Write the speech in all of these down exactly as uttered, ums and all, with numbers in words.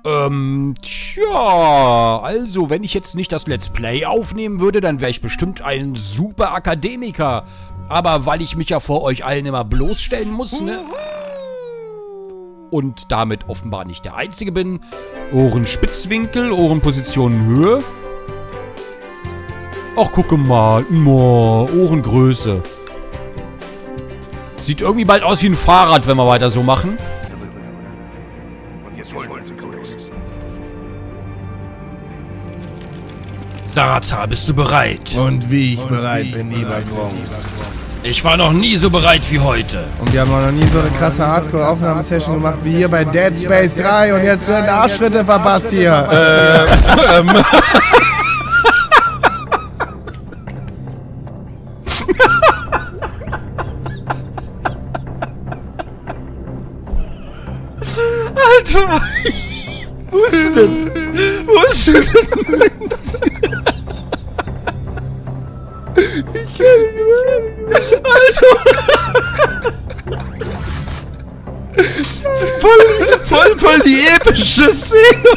Ähm, tja, also wenn ich jetzt nicht das Let's Play aufnehmen würde, dann wäre ich bestimmt ein super Akademiker. Aber weil ich mich ja vor euch allen immer bloßstellen muss, ne? Und damit offenbar nicht der Einzige bin. Ohrenspitzwinkel, Ohrenposition Höhe. Ach, gucke mal. Oh, Ohrengröße. Sieht irgendwie bald aus wie ein Fahrrad, wenn wir weiter so machen. Sarazar, bist du bereit? Und wie ich bereit bin, lieber Grom. Ich war noch nie so bereit wie heute. Und wir haben auch noch nie so eine krasse Hardcore-Aufnahmesession gemacht wie hier bei Dead Space drei und jetzt werden Arschritte verpasst hier. Äh, ähm. Alter! Wo bist du denn? Wo bist du denn? Ich kann nicht mehr. Alter! Voll, voll, voll die epische Szene!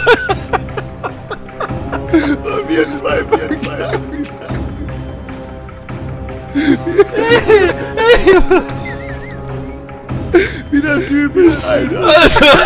Und wir zwei, wir zwei. Wieder typisch, Alter. Alter!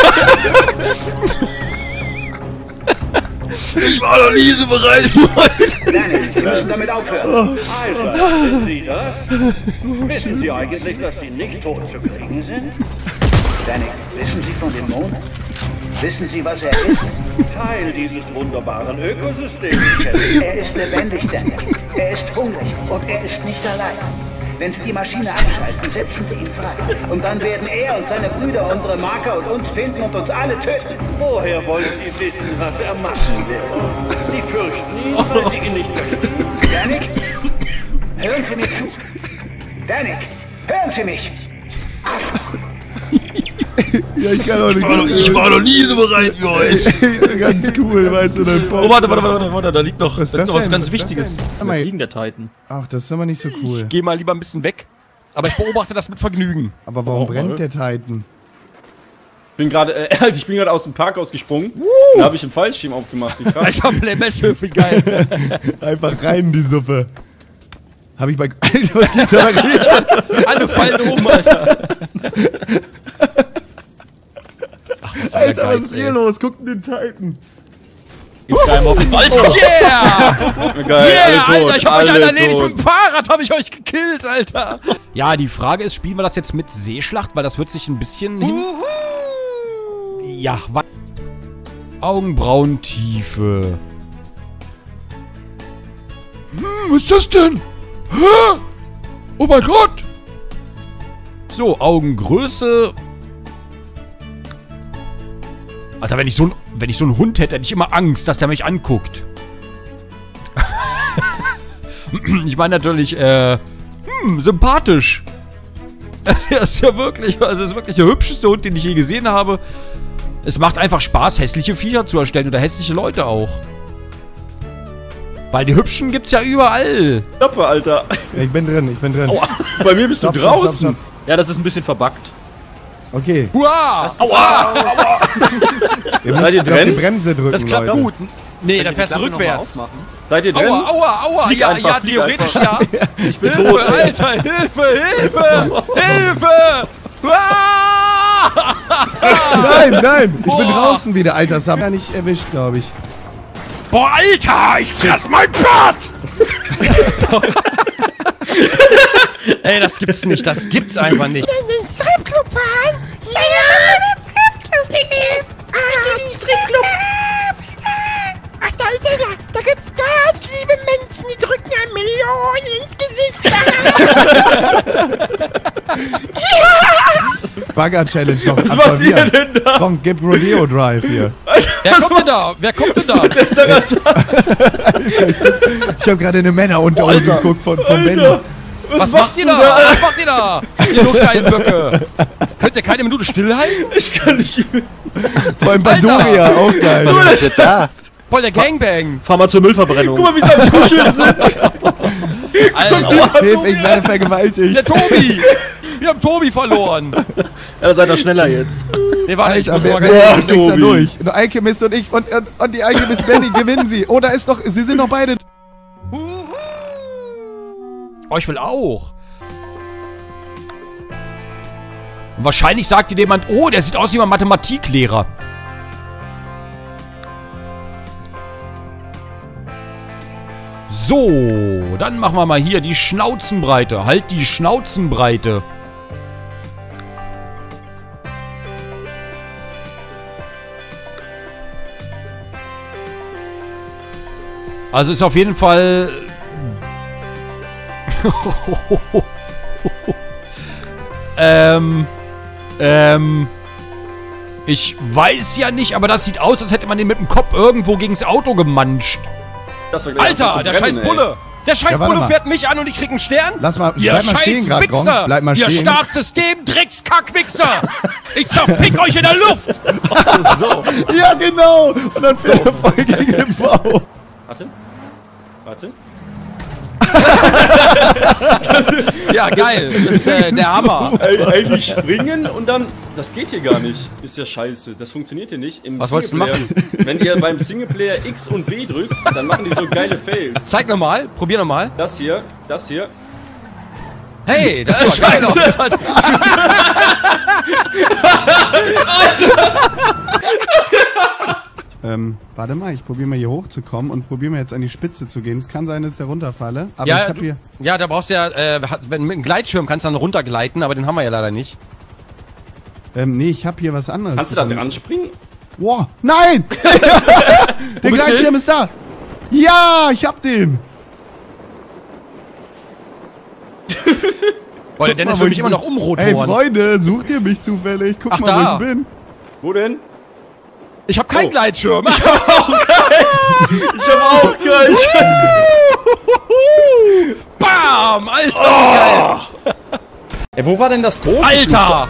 Ich war noch nie so bereit wie heute. Dennis, Sie müssen damit aufhören. Also, sind Sie das? Wissen Sie eigentlich, dass Sie nicht tot zu kriegen sind? Dennis, wissen Sie von dem Mond? Wissen Sie, was er ist? Teil dieses wunderbaren Ökosystems. Er ist lebendig, Dennis. Er ist hungrig und er ist nicht allein. Wenn Sie die Maschine abschalten, setzen Sie ihn frei. Und dann werden er und seine Brüder unsere Marker und uns finden und uns alle töten. Woher wollen Sie wissen, was er machen will? Sie fürchten ihn, weil Sie ihn nicht möchten. Danik? Hören Sie mir zu. Danik, hören Sie mich. Ja, ich kann auch nicht. Ich war, noch, ich war noch nie so bereit wie heute. Ganz cool, weißt du, dein Oh, warte, warte, warte, warte, da liegt noch, was, da liegt noch was ganz was Wichtiges. Da fliegen der Titan. Ach, das ist aber nicht so cool. Ich geh mal lieber ein bisschen weg. Aber ich beobachte das mit Vergnügen. Aber warum Oh, brennt mal. der Titan? Bin gerade, äh, Alter, ich bin gerade aus dem Park ausgesprungen. Uh. Da habe ich einen Fallschirm aufgemacht. Wie krass. Alter, Blemesse, wie geil. Einfach rein in die Suppe. Hab ich bei... Alter, was geht da rein? Alle fallen um, Alter. Ach, was Alter, was ist hier los? Guckt in den Titan. Gibt's keinen auf den Alter, yeah! Geil, Yeah, alle tot, Alter, ich hab euch alle erledigt tot. mit dem Fahrrad, hab ich euch gekillt, Alter. Ja, die Frage ist, spielen wir das jetzt mit Seeschlacht, weil das wird sich ein bisschen hin... Ja, wa... Augenbrauentiefe. Hm, was ist das denn? Hä? Oh mein Gott! So, Augengröße... Alter, wenn ich so ein, wenn ich so einen Hund hätte, hätte ich immer Angst, dass der mich anguckt. Ich meine natürlich, äh, hm, sympathisch. Der ist ja wirklich, also ist wirklich der hübscheste Hund, den ich je gesehen habe. Es macht einfach Spaß, hässliche Viecher zu erstellen oder hässliche Leute auch. Weil die hübschen gibt's ja überall. Stoppe, Alter. Ja, ich bin drin, ich bin drin. Aua. Bei mir bist Stopp, du stopp, draußen. stopp, Ja, das ist ein bisschen verbuggt. Okay. Hua! Aua! Ihr müsst Seid ihr auf die drin? Bremse drücken, Das klappt Leute. gut. Nee, dann fährst du rückwärts. Seid ihr drin? Aua, aua, aua. Flieg Ja, einfach, ja, flieg theoretisch einfach. ja. Ich bin Hilfe, tot. ey. Alter, Hilfe, Hilfe, Hilfe! Ah! Nein, nein, ich bin Boah. draußen wieder, Alter. Das hab ich ja nicht erwischt, glaube ich. Boah, Alter, ich fress mein Pferd! Ey, das gibt's nicht, das gibt's einfach nicht. in den Stripclub fahren? Ja, Stripclub, bitte. Ah, den Stripclub. Ach, da ist er ja. Da gibt's ganz liebe Menschen, die drücken einem Millionen ins Gesicht. Bagger-Challenge noch Was macht ihr absolvieren. denn da? Komm, gib Rodeo Drive hier. Wer kommt denn da? Wer kommt denn da? Der Sarazar. Ich habe gerade eine Männerunterhose Alter. geguckt von, von Alter. Benny. Was machst macht ihr du da? Was macht ihr da? Ihr Lustgeilenböcke. Könnt ihr keine Minute stillhalten? Ich kann nicht. Vor allem Pandoria, auch geil. Guck mal, das Da. Voll der Gangbang. Fahr mal zur Müllverbrennung. Guck mal, wie sie am Kuscheln sind. Alter, Hilf, ich werde vergewaltigt. der Tobi. Wir haben Tobi verloren. Ja, seid doch schneller jetzt. Nee, warte, ich Alter, muss wer, mal wer ganz ist Tobi. nächster durch? Nur Alchemist und ich und, und, und die Alchemist Benny gewinnen sie. Oder ist doch, sie sind doch beide. Oh, ich will auch. Und wahrscheinlich sagt dir jemand, oh, der sieht aus wie mein Mathematiklehrer. So, dann machen wir mal hier die Schnauzenbreite. Halt die Schnauzenbreite. Also ist auf jeden Fall... ähm... Ähm... Ich weiß ja nicht, aber das sieht aus, als hätte man den mit dem Kopf irgendwo gegen das Auto gemanscht. Das war gleich Alter, anfangen der zu scheiß brennen, Bulle! Der scheiß Ja, warte Bulle mal. fährt mich an und ich krieg einen Stern? Lass mal, Ihr bleib mal scheiß stehen grad, Grom. Wichser! Bleib mal Ihr stehen. Staatssystem, Dreckskack-Wichser! Ich zerfick euch in der Luft! So. Ja, genau. Und dann fährt er voll gegen den Bau. Warte. Warte. Ja, geil. Das ist äh, der Hammer. Eig eigentlich springen und dann... Das geht hier gar nicht. Ist ja scheiße. Das funktioniert hier nicht. Im Was wolltest du Singleplayer- Wenn ihr beim Singleplayer X und B drückt, dann machen die so geile Fails. Zeig nochmal, probier nochmal. Das hier, das hier. Hey, das ist geil. Scheiße. Das ist halt Ähm, warte mal, ich probiere mal hier hochzukommen und probiere mal jetzt an die Spitze zu gehen. Es kann sein, dass ich da runterfalle. Aber ich ja, hab du, hier. ja, da brauchst du ja, äh, wenn, mit einem Gleitschirm kannst du dann runtergleiten, aber den haben wir ja leider nicht. Ähm, nee, ich hab hier was anderes. Kannst du da gefunden. dran springen? Wow, nein! Der bist du Gleitschirm hin? ist da! Ja, ich hab den! Boah, der Dennis mal, will wo mich ich immer bin. noch umrotoren. Ey, Freunde, sucht ihr mich zufällig? Guck Ach, mal, da. wo ich bin. Wo denn? Ich hab keinen Oh. Gleitschirm. Ich hab auch gleich. Bam! Alter, geil. Ey, wo war denn das große Alter!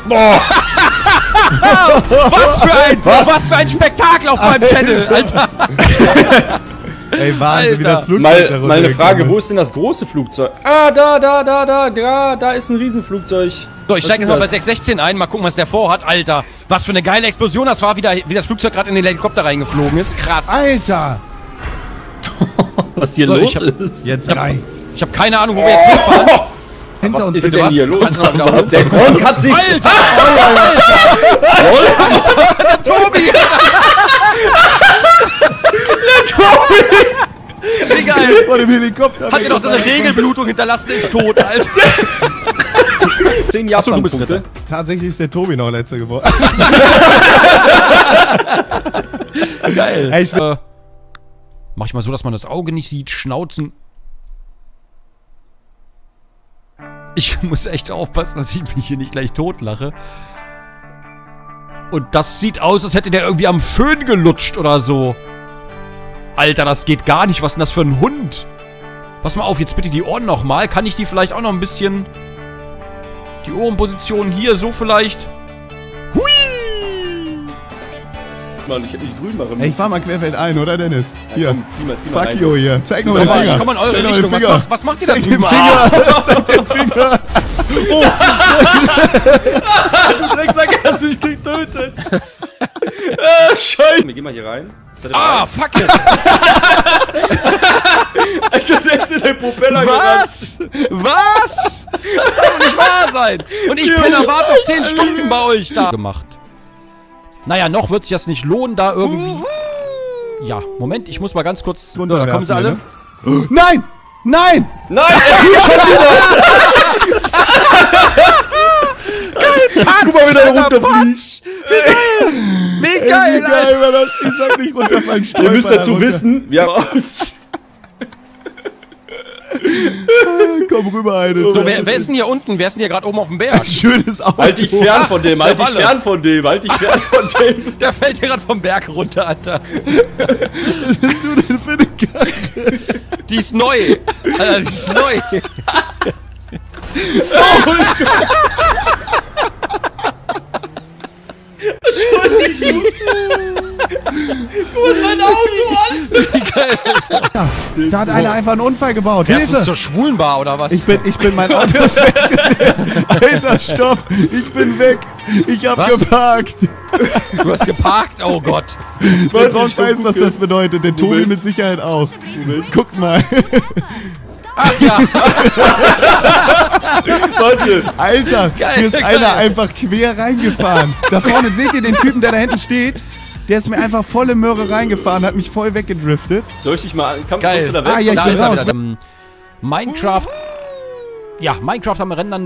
was für ein, was? Was? für ein Spektakel auf meinem Channel, Alter! Ey, Wahnsinn, wie das Alter. Flugzeug Mal, da mal eine Frage, runtergekommen wo ist denn das große Flugzeug? Ah, da, da, da, da, da, da ist ein Riesenflugzeug. So, ich Was steig jetzt ist mal bei das? sechs sechzehn ein, mal gucken, was der vorhat. Alter, was für eine geile Explosion das war, wie, da, wie das Flugzeug gerade in den Helikopter reingeflogen ist. Krass. Alter! Was hier So, los ich hab- ist? Jetzt reicht's. Ich habe keine Ahnung, wo wir jetzt hinfahren. Hinter Was uns ist bitte denn was? hier los? Kannst du noch wiederholen? Der Gronk hat sich... Alter! Tobi! Wie geil! vor dem Helikopter. Hat dir doch so eine Regelblutung hinterlassen, ist tot, Alter. zehn Achso, du bist Japan-Punkte. Tatsächlich ist der Tobi noch letzter geworden. Geil. Ey, ich will Äh, mach ich mal so, dass man das Auge nicht sieht. Schnauzen. Ich muss echt aufpassen, dass ich mich hier nicht gleich totlache. Und das sieht aus, als hätte der irgendwie am Föhn gelutscht oder so. Alter, das geht gar nicht. Was ist denn das für ein Hund? Pass mal auf, jetzt bitte die Ohren nochmal. Kann ich die vielleicht auch noch ein bisschen... Die Ohrenposition hier so vielleicht... Hui! Mann, ich hätte mich grün machen Ey, ich fahr mal querfeld ein, oder Dennis? Hier. Komm, zieh mal, zieh mal Fuck rein. you hier. Zeig Komm mal den mal, Finger. ich komm mal in eure Zeig mal den Richtung. Was Finger. macht, was macht ihr da Zeig den drüben? Finger. Zeig den Finger. Du Drecksack, hast mich getötet. Ah, Scheiße. Wir gehen mal hier rein. Seid ihr Ah, bereit? fuck it. Alter, der ist in den Propeller gerannt. Was? Was? Das soll doch nicht wahr sein. Und ich bin erwartet noch zehn Stunden bei euch da. Gemacht. Naja, noch wird sich das nicht lohnen, da irgendwie... Ja, Moment, ich muss mal ganz kurz... So, da kommen sie alle. Nein! Nein! Nein, er tut schon wieder. Guck mal, wie der runterfliegt. Wie Ey, geil, wie Alter. geil war das? Ich sag nicht runterfallen. Ihr müsst stolper dazu da runter. wissen, wir haben aus... Komm rüber, eine. So, wer, wer ist denn hier unten? Wer ist denn hier gerade oben auf dem Berg? Schönes Auto. Halt dich fern von dem, halt der dich Walle. fern von dem, halt dich fern von dem. Der fällt hier gerade vom Berg runter, Alter. Für eine Karre. Die ist neu. Alter, die ist neu. Guck mal sein Auto an. Wie geil, Alter. Da hat einer einfach einen Unfall gebaut. Fährst du Hilfe! zur Schwulenbar oder was? Ich bin, ich bin, mein Auto ist festgestellt. Alter, stopp! Ich bin weg! Ich hab Was? geparkt! Du hast geparkt? Oh Gott. Der Rock weiß, was das bedeutet. Der Tobi mit Sicherheit auch. Guck mal. Ach ja. Warte. Alter, Geil, hier ist geil. einer einfach quer reingefahren. Da vorne, seht ihr den Typen, der da hinten steht? Der ist mir einfach volle Möhre reingefahren, hat mich voll weggedriftet. Soll ich dich mal an? Komm, Geil. kommst du da weg? Ah, ja, ich Da bin ist er raus. wieder. Ähm, Minecraft. Ja, Minecraft am Rendern.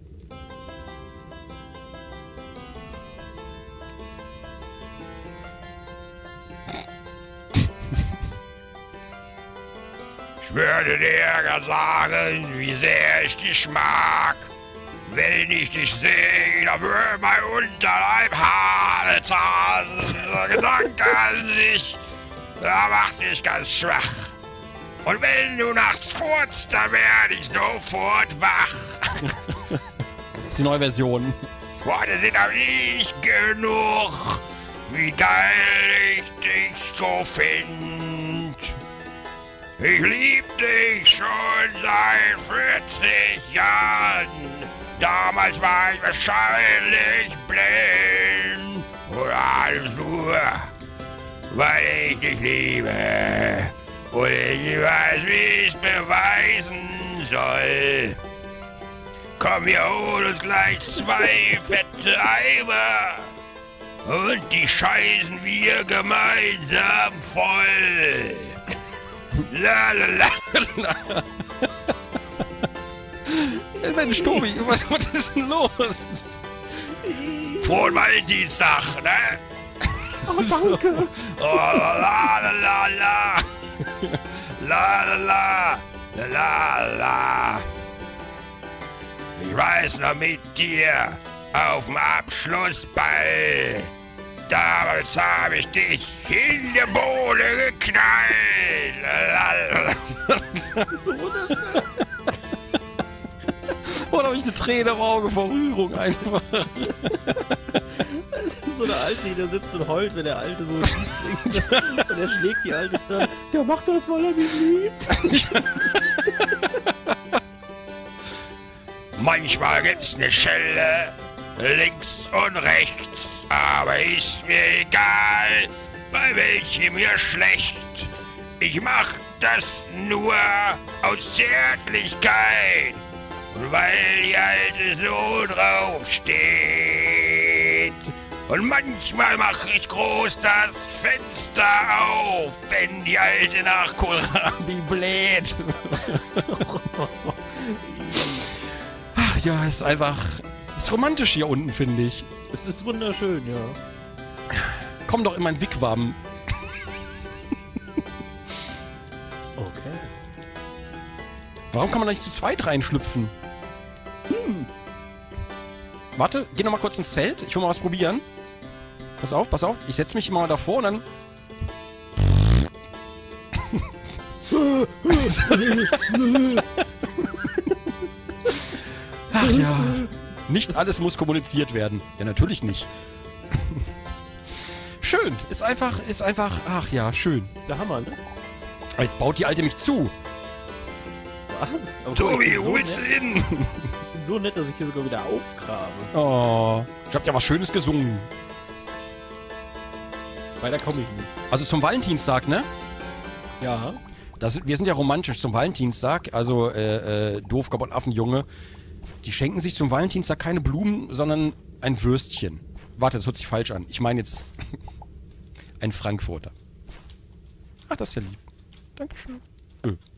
Ich würde dir sagen, wie sehr ich dich mag. Wenn ich dich sehe, dann wird mein Unterleib hart. Der Gedanke an dich, der macht dich ganz schwach. Und wenn du nachts furzt, dann werde ich sofort wach. Das ist die neue Version. Worte sind aber nicht genug, wie geil ich dich so find. Ich lieb dich schon seit vierzig Jahren. Damals war ich wahrscheinlich blind. Und alles nur, weil ich dich liebe. Und ich weiß, wie ich's beweisen soll. Komm, wir holen uns gleich zwei fette Eimer. Und die scheißen wir gemeinsam voll. La la la la. Mensch, Tobi, was, was ist denn los? Frohen Valentinstag, ne? Oh, danke. Oh, la la la la la. La la la. La la la. Ich weiß noch mit dir auf dem Abschlussball. Damals habe ich dich in die Bohle geknallt. La la la. Oder habe ich eine Träne im Auge vor Rührung einfach? So eine Alte, die da sitzt und heult, wenn der Alte so springt. Und er schlägt die Alte dann. Der macht das, weil er mich liebt. Manchmal gibt's eine Schelle links und rechts, aber ist mir egal, bei welchem mir schlecht. Ich mach das nur aus Zärtlichkeit und weil die Alte so drauf steht. Und manchmal mach ich groß das Fenster auf, wenn die Alte nach Kohlrabi bläht. Ach ja, ist einfach... Ist romantisch hier unten, finde ich. Es ist wunderschön, ja. Komm doch in mein Wigwam. Okay. Warum kann man da nicht zu zweit reinschlüpfen? Hm. Warte, geh noch mal kurz ins Zelt. Ich will mal was probieren. Pass auf, pass auf. Ich setze mich mal davor und dann... Ach ja. Nicht alles muss kommuniziert werden. Ja, natürlich nicht. Schön. Ist einfach, ist einfach... Ach ja, schön. Der Hammer, ne? Jetzt baut die Alte mich zu. Was? Aber Tobi, ich bin so holst du nett- hin? Ich bin so nett, dass ich hier sogar wieder aufgrabe. Oh. Ich hab ja was Schönes gesungen. Weiter komme ich nicht. Also zum Valentinstag, ne? Ja. Das, wir sind ja romantisch zum Valentinstag. Also, äh, äh, doof, kaputt, Affenjunge. Die schenken sich zum Valentinstag keine Blumen, sondern ein Würstchen. Warte, das hört sich falsch an. Ich meine jetzt ein Frankfurter. Ach, das ist ja lieb. Dankeschön. Ö.